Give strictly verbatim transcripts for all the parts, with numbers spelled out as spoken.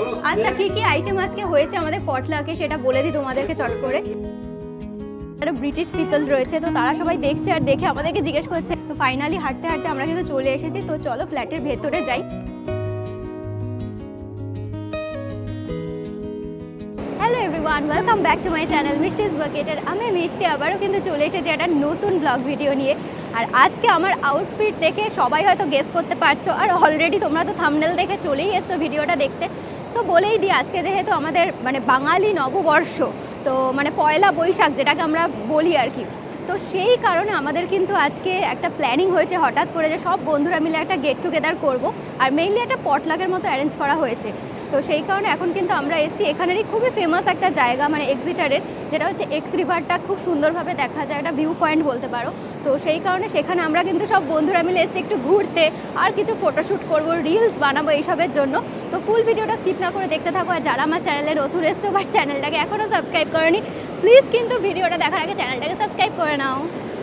আচ্ছা কি কি আইটেম আজকে হয়েছে আমাদের পটলাকে সেটা বলে দিই তোমাদেরকে চট করে। যারা ব্রিটিশ পিপল রয়েছে তো তারা সবাই দেখছে আর দেখে আমাদেরকে জিজ্ঞেস করছে। তো ফাইনালি হাঁটতে হাঁটতে আমরা কিন্তু চলে এসেছি। তো চলো ফ্ল্যাটের ভেতরে যাই। Hello everyone, welcome back to my channel মিষ্টিস বাকেটের। আমি মিষ্টি আবারও কিন্তু চলে এসেছি একটা নতুন ব্লগ ভিডিও নিয়ে। আর আজকে আমার আউটফিট দেখে সবাই হয়তো গেস করতে পারছো, আর অলরেডি তোমরা তো থাম্বনেল দেখে চলেই এসছো ভিডিওটা দেখতে। সো বলেই দিই, আজকে যেহেতু আমাদের মানে বাঙালি নববর্ষ, তো মানে পয়লা বৈশাখ যেটাকে আমরা বলি আর কি, তো সেই কারণে আমাদের কিন্তু আজকে একটা প্ল্যানিং হয়েছে হঠাৎ করে যে সব বন্ধুরা মিলে একটা গেট টুগেদার করব। আর মেইনলি একটা পটলাকের মতো অ্যারেঞ্জ করা হয়েছে। তো সেই কারণে এখন কিন্তু আমরা এসেছি এখানেরই খুবই ফেমাস একটা জায়গা, মানে এক্সিটারের, যেটা হচ্ছে এক্স রিভারটা খুব সুন্দরভাবে দেখা যায়, একটা ভিউ পয়েন্ট বলতে পারো। তো সেই কারণে সেখানে আমরা কিন্তু সব বন্ধুরা মিলে এসেছি একটু ঘুরতে, আর কিছু ফটোশ্যুট করব, রিলস বানাবো এইসবের জন্য। তো ফুল ভিডিওটা স্কিপ না করে দেখতে থাকো। আর যারা আমার চ্যানেলে নতুন এসছো বা চ্যানেলটাকে এখনও সাবস্ক্রাইব করেনি, প্লিজ কিন্তু ভিডিওটা দেখার আগে চ্যানেলটাকে সাবস্ক্রাইব করে নাও।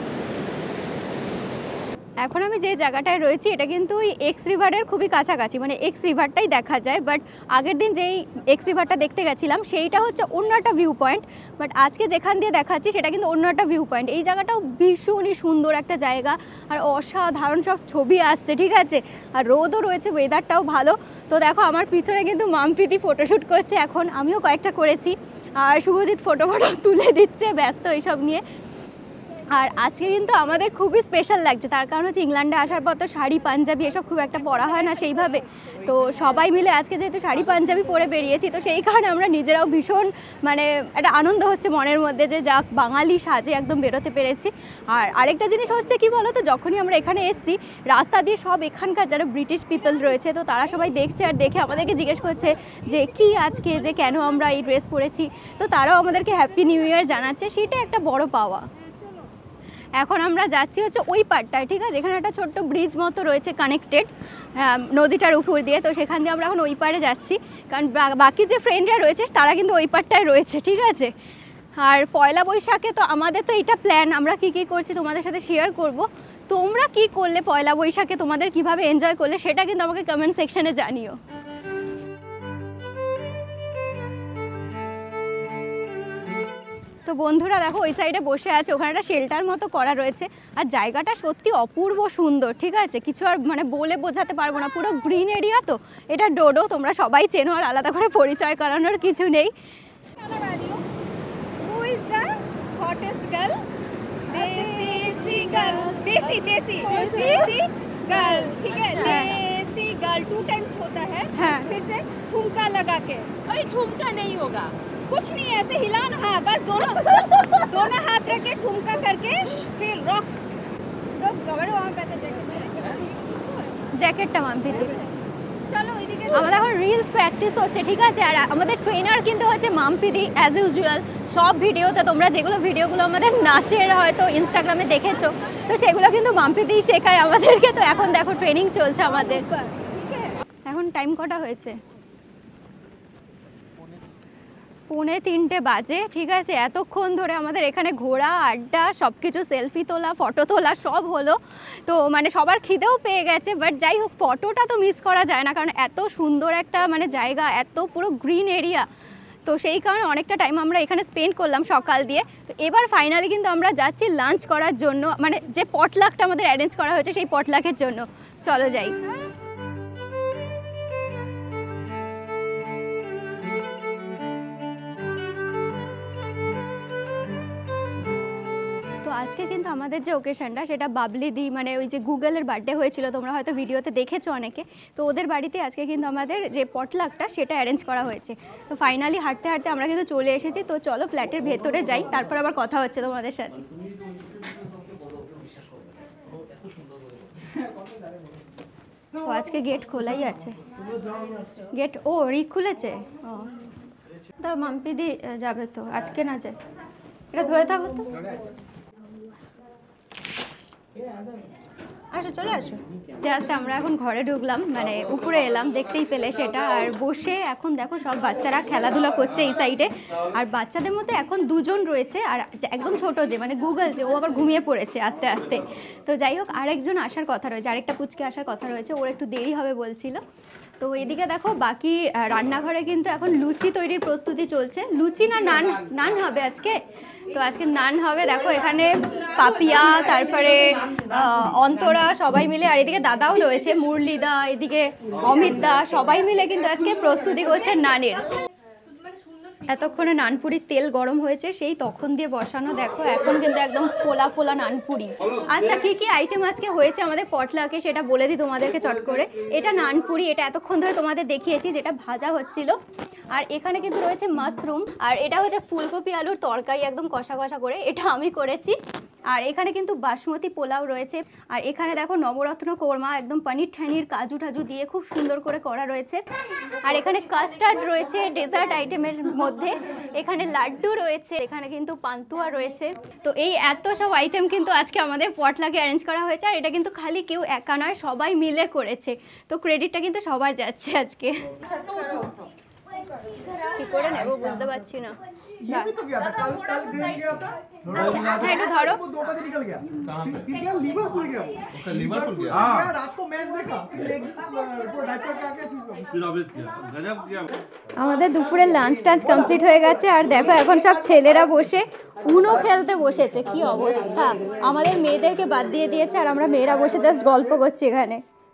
এখন আমি যে জায়গাটায় রয়েছি এটা কিন্তু ওই এক্স রিভারের খুবই কাছাকাছি, মানে এক্স রিভারটাই দেখা যায়। বাট আগের দিন যেই এক্স রিভারটা দেখতে গেছিলাম সেইটা হচ্ছে অন্য একটা ভিউ পয়েন্ট, বাট আজকে যেখান দিয়ে দেখাচ্ছি সেটা কিন্তু অন্য একটা ভিউ পয়েন্ট। এই জায়গাটাও ভীষণই সুন্দর একটা জায়গা, আর অসাধারণ সব ছবি আসছে, ঠিক আছে। আর রোদও রয়েছে, ওয়েদারটাও ভালো। তো দেখো আমার পিছনে কিন্তু মাম্পিদি ফটোশ্যুট করছে, এখন আমিও কয়েকটা করেছি। আর শুভজিৎ ফটো ফটো তুলে দিচ্ছে, ব্যস্ত এইসব নিয়ে। আর আজকে কিন্তু আমাদের খুবই স্পেশাল লাগছে, তার কারণ হচ্ছে ইংল্যান্ডে আসার পর তো শাড়ি পাঞ্জাবি এসব খুব একটা পরা হয় না সেইভাবে। তো সবাই মিলে আজকে যেহেতু শাড়ি পাঞ্জাবি পরে বেরিয়েছি, তো সেই কারণে আমরা নিজেরাও ভীষণ মানে একটা আনন্দ হচ্ছে মনের মধ্যে যে যাক বাঙালি সাজে একদম বেরোতে পেরেছি। আর আরেকটা জিনিস হচ্ছে কি বলো তো, যখনই আমরা এখানে এসেছি রাস্তা দিয়ে সব এখানকার যারা ব্রিটিশ পিপল রয়েছে তো তারা সবাই দেখছে, আর দেখে আমাদেরকে জিজ্ঞেস করছে যে কি আজকে যে কেন আমরা এই ড্রেস পরেছি। তো তারাও আমাদেরকে হ্যাপি নিউ ইয়ার জানাচ্ছে, সেটা একটা বড় পাওয়া। এখন আমরা যাচ্ছি হচ্ছে ওই পাড়টায়, ঠিক আছে, এখানে একটা ছোট্ট ব্রিজ মতো রয়েছে কানেক্টেড নদীটার উপর দিয়ে। তো সেখান দিয়ে আমরা এখন ওই পাড়ে যাচ্ছি, কারণ বাকি যে ফ্রেন্ডরা রয়েছে তারা কিন্তু ওই পাড়টায় রয়েছে, ঠিক আছে। আর পয়লা বৈশাখে তো আমাদের তো এটা প্ল্যান, আমরা কি কি করছি তোমাদের সাথে শেয়ার করব। তোমরা কি করলে পয়লা বৈশাখে, তোমাদের কিভাবে এনজয় করলে সেটা কিন্তু আমাকে কমেন্ট সেকশনে জানিও। তো বন্ধুরা দেখো ওই সাইডে বসে আছে, ওখানে একটা শেল্টার মতো করা রয়েছে। আর জায়গাটা সত্যি অপূর্ব সুন্দর, ঠিক আছে, কিছু আর মানে বলে বোঝাতে পারবো না। পুরো গ্রিন এরিয়া। তো এটা ডোডো, তোমরা সবাই চেনো, আর আলাদা করে পরিচয় করানোর কিছু নেই। ठुमका लगा के, भाई ठुमका नहीं होगा, कुछ नहीं ऐसे हिलाना, हाँ बस दोनों दोनों हाथ रख के ठुमका करके फिर रॉक तो गवड़ो वहां पे জ্যাকেটটা মাম্পি দিই। চলো ওইদিকে আমাদের এখন রিলস প্র্যাকটিস হচ্ছে, ঠিক আছে। আর আমাদের ট্রেনার কিন্তু হচ্ছে মাম্পিদি অ্যাজ ইউজুয়াল। সব ভিডিওতে তোমরা যেগুলো ভিডিওগুলো আমাদের নাচের হয়তো ইনস্টাগ্রামে দেখেছো, তো সেগুলো কিন্তু মাম্পিদি শেখায় আমাদেরকে। তো এখন দেখো ট্রেনিং চলছে আমাদের। এখন টাইম কটা হয়েছে? পৌনে তিনটে বাজে, ঠিক আছে। এতক্ষণ ধরে আমাদের এখানে ঘোরা, আড্ডা, সব কিছু, সেলফি তোলা, ফটো তোলা সব হলো। তো মানে সবার খিদেও পেয়ে গেছে, বাট যাই হোক ফটোটা তো মিস করা যায় না, কারণ এত সুন্দর একটা মানে জায়গা, এত পুরো গ্রিন এরিয়া। তো সেই কারণে অনেকটা টাইম আমরা এখানে স্পেন্ড করলাম সকাল দিয়ে। তো এবার ফাইনালি কিন্তু আমরা যাচ্ছি লাঞ্চ করার জন্য, মানে যে পটলাকটা আমাদের অ্যারেঞ্জ করা হয়েছে সেই পটলাকের জন্য। চলো যাই। তো আজকে কিন্তু আমাদের যে ওকেশনটা সেটা বাবলি দি, মানে ওই যে গুগলের বার্থডে হয়েছিল, তোমরা হয়তো ভিডিওতে দেখেছো অনেকে। তো ওদের বাড়িতে আজকে কিন্তু আমাদের যে পটলাকটা সেটা অ্যারেঞ্জ করা হয়েছে। তো ফাইনালি হাঁটতে হাঁটতে আমরা কিন্তু চলে এসেছি। তো চলো ফ্ল্যাটের ভেতরে যাই, তারপর আবার কথা হচ্ছে তোমাদের সাথে। ও আজকে গেট খোলাই আছে, গেট ও রিক খুলেছে। ও তার মাম্পিদি যাবে তো, আটকে না যায়, এটা ধরে থাকো তো। আসো চলে আসো। জাস্ট আমরা এখন ঘরে ঢুকলাম, মানে উপরে এলাম, দেখতেই পেলে সেটা। আর বসে এখন দেখো সব বাচ্চারা খেলাধুলা করছে এই সাইডে। আর বাচ্চাদের মধ্যে এখন দুজন রয়েছে, আর একদম ছোট যে মানে গুগল যে, ও আবার ঘুমিয়ে পড়েছে আস্তে আস্তে। তো যাই হোক আরেকজন আসার কথা রয়েছে, আরেকটা পুচকে আসার কথা রয়েছে, ওর একটু দেরি হবে বলছিল। তো এদিকে দেখো বাকি আহ, রান্নাঘরে কিন্তু এখন লুচি তৈরির প্রস্তুতি চলছে। লুচি না নান নান হবে আজকে, তো আজকে নান হবে। দেখো এখানে পাপিয়া, তারপরে আহ, অন্তরা সবাই মিলে, আর এদিকে দাদাও রয়েছে, মুরলিদা, এদিকে অমিতদা, সবাই মিলে কিন্তু আজকে প্রস্তুতি করছে নানের। এতক্ষণে নানপুরির তেল গরম হয়েছে, সেই তখন দিয়ে বসানো। দেখো এখন কিন্তু একদম ফোলা ফোলা নানপুরি। আচ্ছা কি কি আইটেম আজকে হয়েছে আমাদের পটলাকে সেটা বলে দিই তোমাদেরকে চট করে। এটা নানপুরি, এটা এতক্ষণ ধরে তোমাদের দেখিয়েছি, যেটা ভাজা হচ্ছিল। আর এখানে কিন্তু রয়েছে মাশরুম, আর এটা হচ্ছে ফুলকপি আলুর তরকারি একদম কষা কষা করে, এটা আমি করেছি। আর এখানে কিন্তু বাসমতি পোলাও রয়েছে। আর এখানে দেখো নবরত্ন কোরমা, একদম পনির ঠানির কাজু টাজু দিয়ে খুব সুন্দর করে করা রয়েছে। আর এখানে কাস্টার্ড রয়েছে ডেজার্ট আইটেমের মধ্যে, এখানে লাড্ডু রয়েছে, এখানে কিন্তু পান্তুয়া রয়েছে। তো এই এত সব আইটেম কিন্তু আজকে আমাদের পটলাকে অ্যারেঞ্জ করা হয়েছে। আর এটা কিন্তু খালি কেউ একা নয়, সবাই মিলে করেছে, তো ক্রেডিটটা কিন্তু সবার যাচ্ছে আজকে। কি করে নেবো বুঝতে পারছি না। ये भी तो गया था कल कल ग्रेन गया था হ্যাঁ একটু ধরো। वो दो बजे निकल गया फिर क्या लिवरपूल गया वो उसका लिवरपूल गया हाँ रात को मैच देखा फिर लेग वो डाइपर के आके फिर फिर ऑब्वियस किया गजब किया। আমাদের দুপুরের লাঞ্চ টাঞ্চ কমপ্লিট হয়ে গেছে। আর দেখো এখন সব ছেলেরা বসে উনো খেলতে বসেছে, কি অবস্থা। আমাদের মেয়েদেরকে বাদ দিয়ে দিয়েছে, আর আমরা মেয়েরা বসে জাস্ট গল্প করছি এখানে।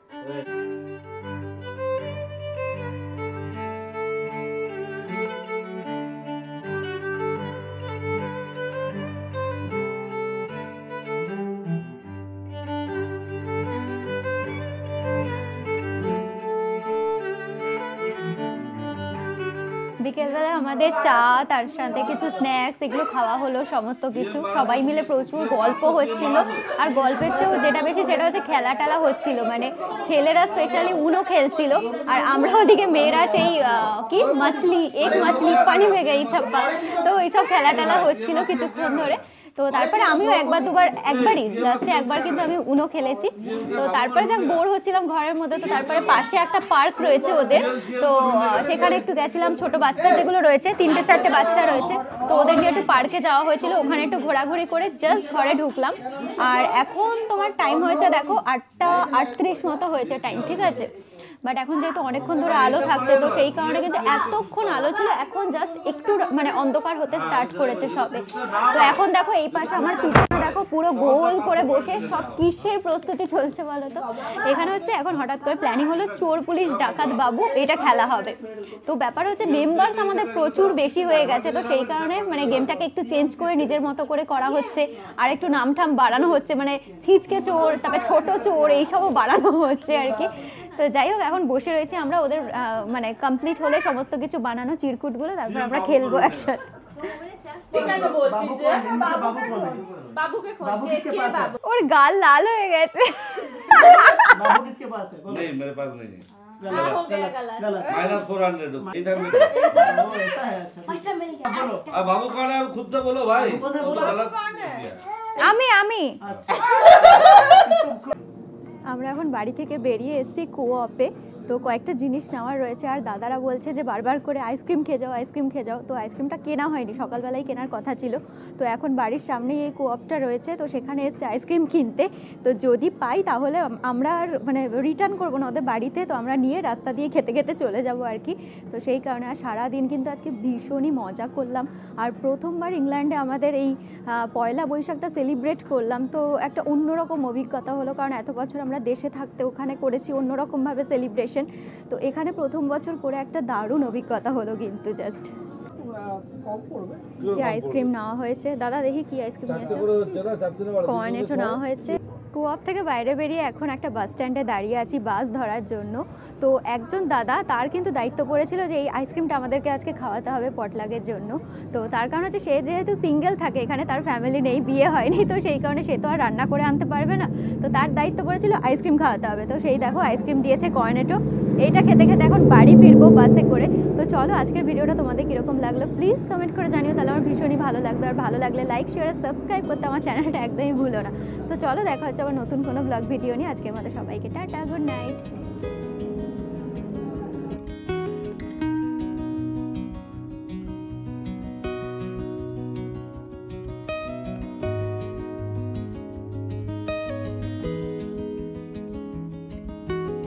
বিকেলবেলা আমাদের চা, তার সাথে কিছু স্ন্যাক্স, এগুলো খাওয়া হলো সমস্ত কিছু। সবাই মিলে প্রচুর গল্প হচ্ছিল, আর গল্পের চেয়েও যেটা বেশি সেটা হচ্ছে খেলা টেলা হচ্ছিল। মানে ছেলেরা স্পেশালি উনো খেলছিল, আর আমরা ওদিকে মেয়েরা সেই কি মাছলি এক মাছলি পানি ভেগে এই ছাপ্পা, তো এইসব খেলা টেলা হচ্ছিল কিছুক্ষণ ধরে। তো তারপরে আমিও একবার দুবার, একবারই লাস্টে একবার কিন্তু আমি উনো খেলেছি। তো তারপরে যাক বোর হচ্ছিলাম ঘরের মধ্যে, তো তারপরে পাশে একটা পার্ক রয়েছে ওদের, তো সেখানে একটু গেছিলাম। ছোট বাচ্চা যেগুলো রয়েছে, তিনটে চারটে বাচ্চা রয়েছে, তো ওদের নিয়ে একটু পার্কে যাওয়া হয়েছিল। ওখানে একটু ঘোরাঘুরি করে জাস্ট ঘরে ঢুকলাম। আর এখন তোমার টাইম হয়েছে দেখো আটটা আটত্রিশ মতো হয়েছে টাইম, ঠিক আছে। বাট এখন যেহেতু অনেকক্ষণ ধরে আলো থাকছে, তো সেই কারণে কিন্তু এতক্ষণ আলো ছিল, এখন জাস্ট একটু মানে অন্ধকার হতে স্টার্ট করেছে সবে। তো এখন দেখো এই পাশে আমার পিছনে দেখো পুরো গোল করে বসে সব কিসের প্রস্তুতি চলছে বলো তো। এখানে হচ্ছে এখন হঠাৎ করে প্ল্যানিং হলো চোর পুলিশ ডাকাত বাবু, এটা খেলা হবে। তো ব্যাপার হচ্ছে মেম্বার্স আমাদের প্রচুর বেশি হয়ে গেছে, তো সেই কারণে মানে গেমটাকে একটু চেঞ্জ করে নিজের মতো করে করা হচ্ছে। আর একটু নামঠাম বাড়ানো হচ্ছে, মানে ছিচকে চোর, তারপরে ছোট চোর, এইসবও বাড়ানো হচ্ছে আর কি। তো যাই হোক এখন বসে রয়েছি আমরা, ওদের মানে কমপ্লিট হলে সমস্ত কিছু বানানো চিরকুটগুলো, তারপর আমরা খেলবো একসাথে। ওর গাল লাল হয়ে গেছে। बाबू किसके पास है नहीं मेरे पास नहीं है, गलत गलत गलत माइनस फोर हंड्रेड इधर में। वो ऐसा है अच्छा पैसा मिल गया। बोलो अब बाबू कौन है खुद से बोलो भाई, कौन है वो तो बोलो। गलत किया। আমি আমি अच्छा আমরা এখন বাড়ি থেকে বেরিয়ে এসেছি কোঅপে। তো কয়েকটা জিনিস নেওয়ার রয়েছে, আর দাদারা বলছে যে বারবার করে আইসক্রিম খেয়ে যাও আইসক্রিম খেয়ে যাও। তো আইসক্রিমটা কেনা হয়নি, সকালবেলায় কেনার কথা ছিল। তো এখন বাড়ির সামনেই এই কোঅপটা রয়েছে, তো সেখানে এসছে আইসক্রিম কিনতে। তো যদি পাই তাহলে আমরা আর মানে রিটার্ন করবো না ওদের বাড়িতে, তো আমরা নিয়ে রাস্তা দিয়ে খেতে খেতে চলে যাব আর কি। তো সেই কারণে আর সারাদিন কিন্তু আজকে ভীষণই মজা করলাম। আর প্রথমবার ইংল্যান্ডে আমাদের এই পয়লা বৈশাখটা সেলিব্রেট করলাম, তো একটা অন্যরকম অভিজ্ঞতা হলো। কারণ এত বছর আমরা দেশে থাকতে ওখানে করেছি অন্যরকমভাবে সেলিব্রেশন, তো এখানে প্রথম বছর করে একটা দারুণ অভিজ্ঞতা হলো কিন্তু জাস্ট। যে আইসক্রিম নেওয়া হয়েছে, দাদা দেখি কি আইসক্রিম নিয়েছো। কর্নেটো নেওয়া হয়েছে। কোঅপ থেকে বাইরে বেরিয়ে এখন একটা বাস স্ট্যান্ডে দাঁড়িয়ে আছি বাস ধরার জন্য। তো একজন দাদা, তার কিন্তু দায়িত্ব পড়েছিল যে এই আইসক্রিমটা আমাদেরকে আজকে খাওয়াতে হবে পটলাগের জন্য। তো তার কারণ হচ্ছে সে যেহেতু সিঙ্গেল থাকে, এখানে তার ফ্যামিলি নেই, বিয়ে হয়নি, তো সেই কারণে সে তো আর রান্না করে আনতে পারবে না। তো তার দায়িত্ব পড়েছিল আইসক্রিম খাওয়াতে হবে। তো সেই দেখো আইসক্রিম দিয়েছে কর্নেটো, এইটা খেতে খেতে এখন বাড়ি ফিরবো বাসে করে। তো চলো আজকের ভিডিওটা তোমাদের কীরকম লাগলো প্লিজ কমেন্ট করে জানিও, তাহলে আমার ভীষণই ভালো লাগবে। আর ভালো লাগলে লাইক শেয়ার আর সাবস্ক্রাইব করতে আমার চ্যানেলটা একদমই ভুলো না। সো চলো দেখা হচ্ছে আবার নতুন কোনো ব্লগ ভিডিও নিয়ে। আজকের মতো সবাইকে টাটা, গুড নাইট।